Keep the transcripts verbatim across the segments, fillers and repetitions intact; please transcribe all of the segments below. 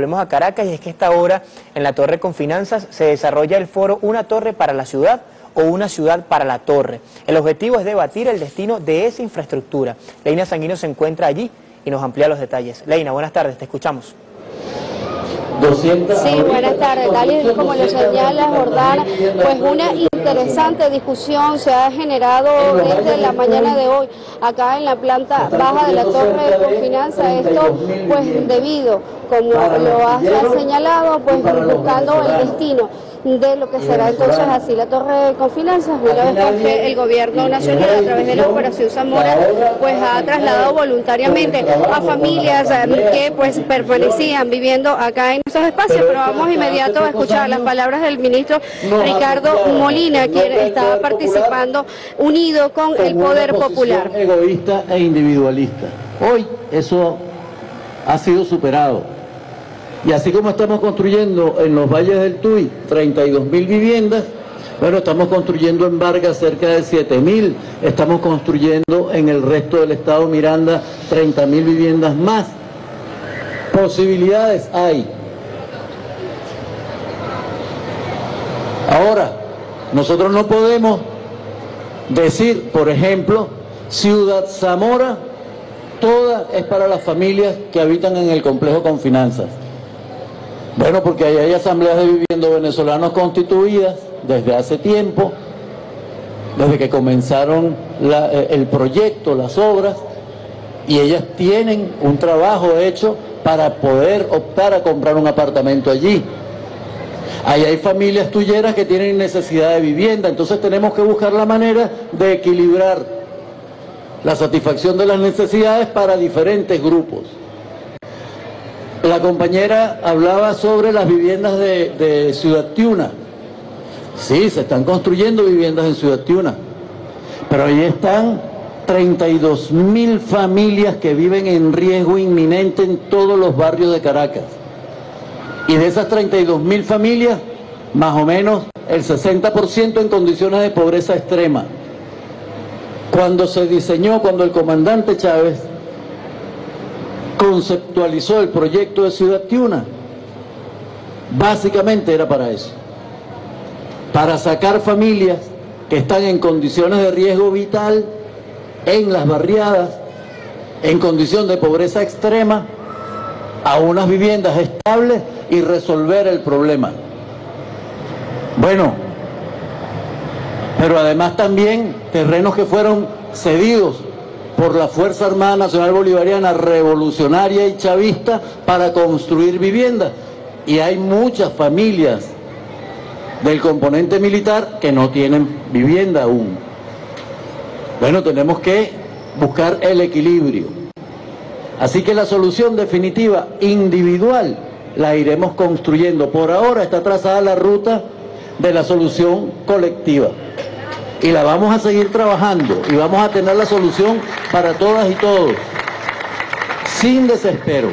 Volvemos a Caracas, y es que esta hora en la Torre con Finanzas se desarrolla el foro Una Torre para la Ciudad o Una Ciudad para la Torre. El objetivo es debatir el destino de esa infraestructura. Leina Sanguino se encuentra allí y nos amplía los detalles. Leina, buenas tardes, te escuchamos. Sí, buenas tardes. Tal y como lo señala Jordán, pues una interesante discusión se ha generado desde la mañana de hoy acá en la planta baja de la Torre con Finanzas. Esto pues debido, como lo has señalado, pues buscando el destino de lo que será entonces así la Torre con Finanzas, una vez que el gobierno nacional a través de la Operación Zamora pues ha trasladado voluntariamente a familias que pues permanecían viviendo acá en esos espacios. Pero vamos inmediato a escuchar las palabras del ministro Ricardo Molina, quien está participando unido con el Poder Popular. Egoísta e individualista. Hoy eso ha sido superado. Y así como estamos construyendo en los valles del Tuy treinta y dos mil viviendas, bueno, estamos construyendo en Vargas cerca de siete mil, estamos construyendo en el resto del estado Miranda treinta mil viviendas más. Posibilidades hay. Ahora, nosotros no podemos decir, por ejemplo, Ciudad Zamora, toda es para las familias que habitan en el complejo con Finanzas. Bueno, porque ahí hay asambleas de vivienda venezolanos constituidas desde hace tiempo, desde que comenzaron la, el proyecto, las obras, y ellas tienen un trabajo hecho para poder optar a comprar un apartamento allí. Ahí hay familias tulleras que tienen necesidad de vivienda, entonces tenemos que buscar la manera de equilibrar la satisfacción de las necesidades para diferentes grupos. La compañera hablaba sobre las viviendas de, de Ciudad Tiuna. Sí, se están construyendo viviendas en Ciudad Tiuna, pero ahí están treinta y dos mil familias que viven en riesgo inminente en todos los barrios de Caracas. Y de esas treinta y dos mil familias, más o menos el sesenta por ciento en condiciones de pobreza extrema. Cuando se diseñó, cuando el comandante Chávez conceptualizó el proyecto de Ciudad Tiuna, básicamente era para eso, para sacar familias que están en condiciones de riesgo vital, en las barriadas, en condición de pobreza extrema, a unas viviendas estables y resolver el problema. Bueno, pero además también terrenos que fueron cedidos por la Fuerza Armada Nacional Bolivariana revolucionaria y chavista para construir viviendas. Y hay muchas familias del componente militar que no tienen vivienda aún. Bueno, tenemos que buscar el equilibrio. Así que la solución definitiva, individual, la iremos construyendo. Por ahora está trazada la ruta de la solución colectiva. Y la vamos a seguir trabajando y vamos a tener la solución para todas y todos, sin desespero,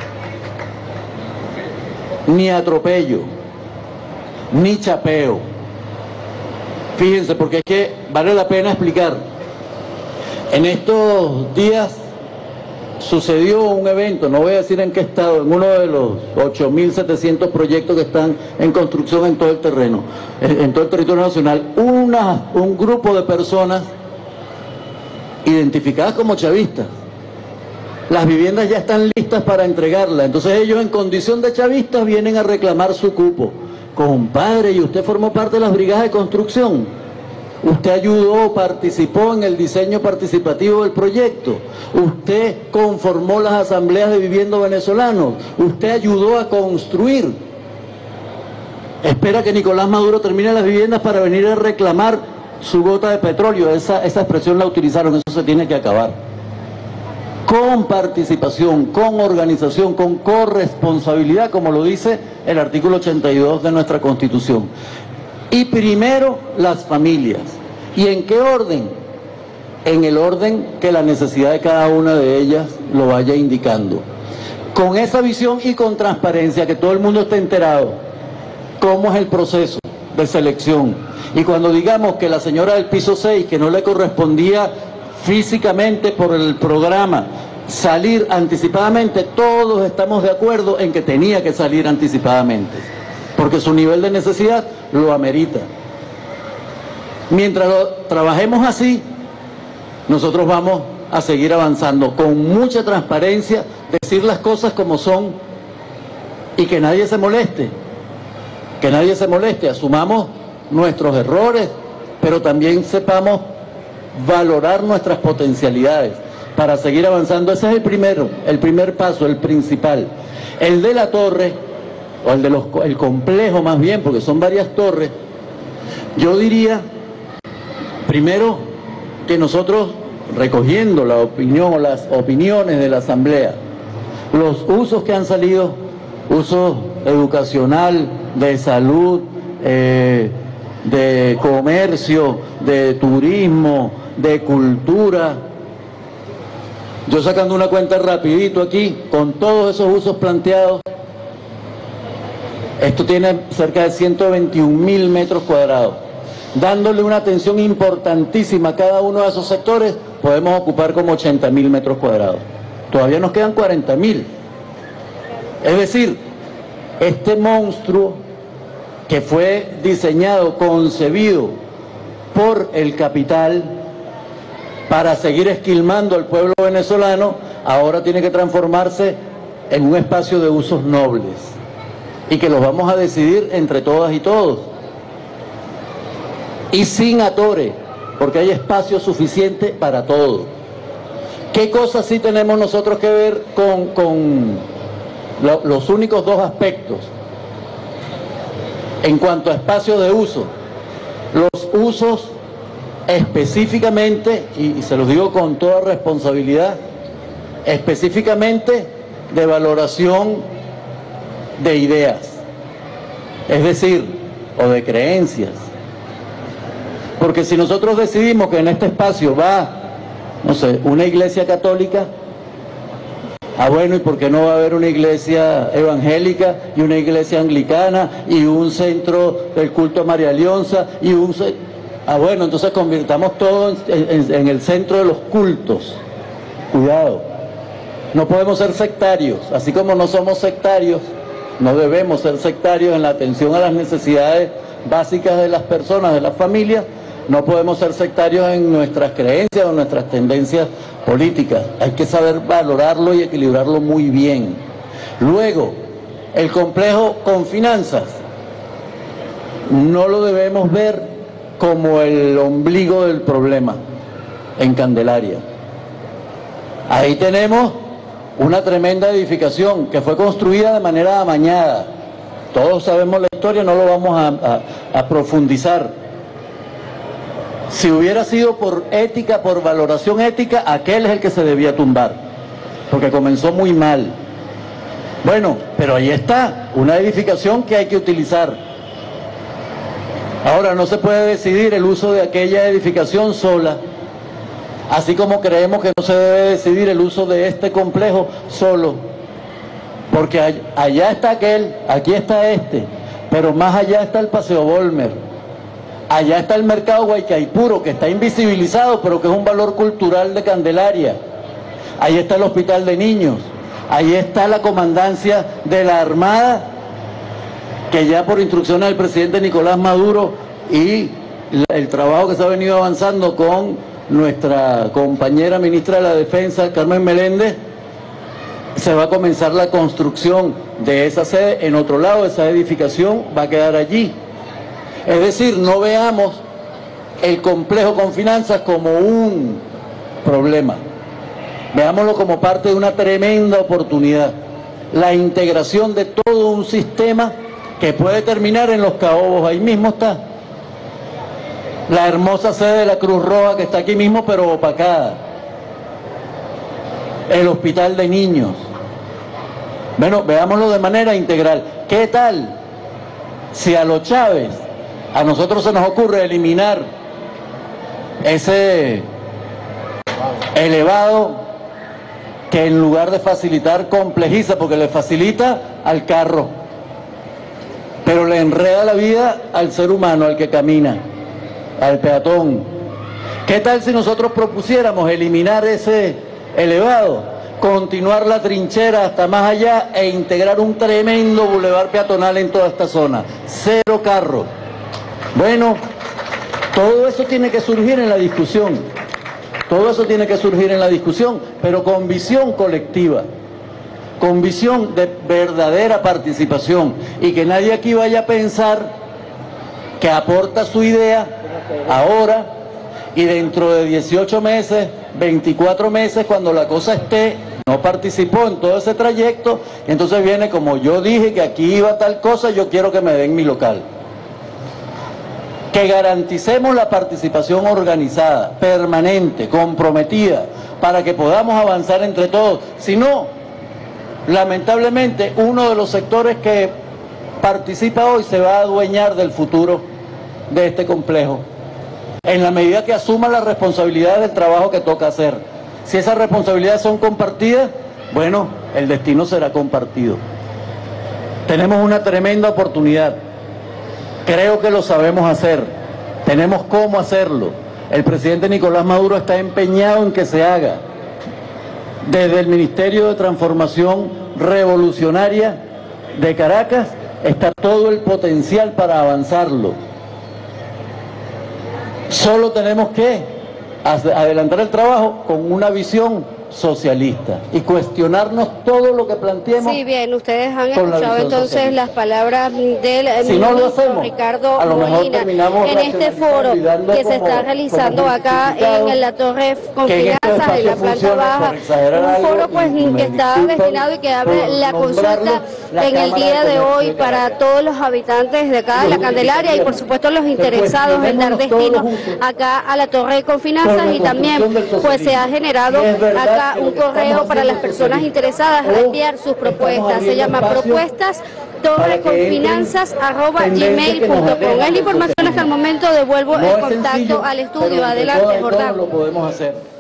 ni atropello, ni chapeo. Fíjense, porque es que vale la pena explicar. En estos días sucedió un evento, no voy a decir en qué estado, en uno de los ocho mil setecientos proyectos que están en construcción en todo el terreno, en todo el territorio nacional, una, un grupo de personas identificadas como chavistas. Las viviendas ya están listas para entregarlas, entonces ellos en condición de chavistas vienen a reclamar su cupo. Compadre, ¿y usted formó parte de las brigadas de construcción? Usted ayudó, participó en el diseño participativo del proyecto. Usted conformó las asambleas de vivienda venezolanos. Usted ayudó a construir. Espera que Nicolás Maduro termine las viviendas para venir a reclamar su gota de petróleo. Esa, esa expresión la utilizaron, eso se tiene que acabar. Con participación, con organización, con corresponsabilidad, como lo dice el artículo ochenta y dos de nuestra Constitución. Y primero las familias. ¿Y en qué orden? En el orden que la necesidad de cada una de ellas lo vaya indicando. Con esa visión y con transparencia, que todo el mundo esté enterado cómo es el proceso de selección. Y cuando digamos que la señora del piso seis, que no le correspondía físicamente por el programa, salir anticipadamente, todos estamos de acuerdo en que tenía que salir anticipadamente, porque su nivel de necesidad lo amerita. Mientras lo trabajemos así, nosotros vamos a seguir avanzando con mucha transparencia, decir las cosas como son y que nadie se moleste, que nadie se moleste, asumamos nuestros errores, pero también sepamos valorar nuestras potencialidades para seguir avanzando. Ese es el primero, el primer paso, el principal. El de la torre, o el de los, el complejo más bien, porque son varias torres, yo diría, primero, que nosotros, recogiendo la opinión o las opiniones de la Asamblea, los usos que han salido, usos educacional, de salud, eh, de comercio, de turismo, de cultura. Yo sacando una cuenta rapidito aquí, con todos esos usos planteados, esto tiene cerca de ciento veintiún mil metros cuadrados. Dándole una atención importantísima a cada uno de esos sectores, podemos ocupar como ochenta mil metros cuadrados. Todavía nos quedan cuarenta mil. Es decir, este monstruo que fue diseñado, concebido por el capital para seguir esquilmando al pueblo venezolano, ahora tiene que transformarse en un espacio de usos nobles y que los vamos a decidir entre todas y todos. Y sin atore, porque hay espacio suficiente para todo. ¿Qué cosas sí tenemos nosotros que ver con, con lo, los únicos dos aspectos? En cuanto a espacios de uso, los usos específicamente, y, y se los digo con toda responsabilidad, específicamente de valoración de ideas, es decir, o de creencias. Porque si nosotros decidimos que en este espacio va, no sé, una iglesia católica, ah bueno, ¿y por qué no va a haber una iglesia evangélica y una iglesia anglicana y un centro del culto a María Leonza y un... Ah bueno, entonces convirtamos todo en, en, en el centro de los cultos. Cuidado, no podemos ser sectarios, así como no somos sectarios, no debemos ser sectarios en la atención a las necesidades básicas de las personas, de las familias. No podemos ser sectarios en nuestras creencias o en nuestras tendencias políticas. Hay que saber valorarlo y equilibrarlo muy bien. Luego, el complejo con finanzas no lo debemos ver como el ombligo del problema en Candelaria. Ahí tenemos una tremenda edificación que fue construida de manera amañada. Todos sabemos la historia, no lo vamos a, a, a profundizar. Si hubiera sido por ética, por valoración ética, aquel es el que se debía tumbar, porque comenzó muy mal. Bueno, pero ahí está, una edificación que hay que utilizar. Ahora, no se puede decidir el uso de aquella edificación sola, así como creemos que no se debe decidir el uso de este complejo solo, porque allá está aquel, aquí está este, pero más allá está el Paseo Bolmer. Allá está el mercado Guaycaipuro, que está invisibilizado, pero que es un valor cultural de Candelaria. Ahí está el hospital de niños. Ahí está la comandancia de la Armada, que ya por instrucciones del presidente Nicolás Maduro y el trabajo que se ha venido avanzando con nuestra compañera ministra de la Defensa, Carmen Meléndez, se va a comenzar la construcción de esa sede en otro lado. Esa edificación va a quedar allí. Es decir, no veamos el complejo con finanzas como un problema. Veámoslo como parte de una tremenda oportunidad. La integración de todo un sistema que puede terminar en Los Caobos, ahí mismo está. La hermosa sede de la Cruz Roja que está aquí mismo, pero opacada. El hospital de niños. Bueno, veámoslo de manera integral. ¿Qué tal si a los Chávez a nosotros se nos ocurre eliminar ese elevado que en lugar de facilitar complejiza, porque le facilita al carro, pero le enreda la vida al ser humano, al que camina, al peatón? ¿Qué tal si nosotros propusiéramos eliminar ese elevado continuar la trinchera hasta más allá e integrar un tremendo bulevar peatonal en toda esta zona. Cero carro. Bueno, todo eso tiene que surgir en la discusión. Todo eso tiene que surgir en la discusión, pero con visión colectiva, con visión de verdadera participación, y que nadie aquí vaya a pensar que aporta su idea ahora y dentro de dieciocho meses, veinticuatro meses, cuando la cosa esté, no participó en todo ese trayecto, y entonces viene como yo dije que aquí iba tal cosa, yo quiero que me den mi local. Que garanticemos la participación organizada, permanente, comprometida, para que podamos avanzar entre todos. Si no, lamentablemente, uno de los sectores que participa hoy se va a adueñar del futuro de este complejo, en la medida que asuma la responsabilidad del trabajo que toca hacer. Si esas responsabilidades son compartidas, bueno, el destino será compartido. Tenemos una tremenda oportunidad. Creo que lo sabemos hacer, tenemos cómo hacerlo. El presidente Nicolás Maduro está empeñado en que se haga. Desde el Ministerio de Transformación Revolucionaria de Caracas está todo el potencial para avanzarlo. Solo tenemos que adelantar el trabajo con una visión socialista y cuestionarnos todo lo que planteemos. Sí, bien, ustedes han escuchado entonces socialista. Las palabras del si ministro no lo hacemos, Ricardo Molina en este foro que se está realizando acá en la Torre con Finanzas, en la planta baja, un foro pues que está destinado y que abre la consulta en el día de hoy para todos los habitantes de acá de la Candelaria y por supuesto los interesados en dar destino acá a la Torre con Finanzas, y también pues se ha generado acá un correo para las personas interesadas a enviar sus propuestas. Se llama propuestas torreconfinanzas arroba gmail punto com. Es la información hasta el momento. Devuelvo el contacto al estudio. Adelante, Jordán. Lo podemos hacer.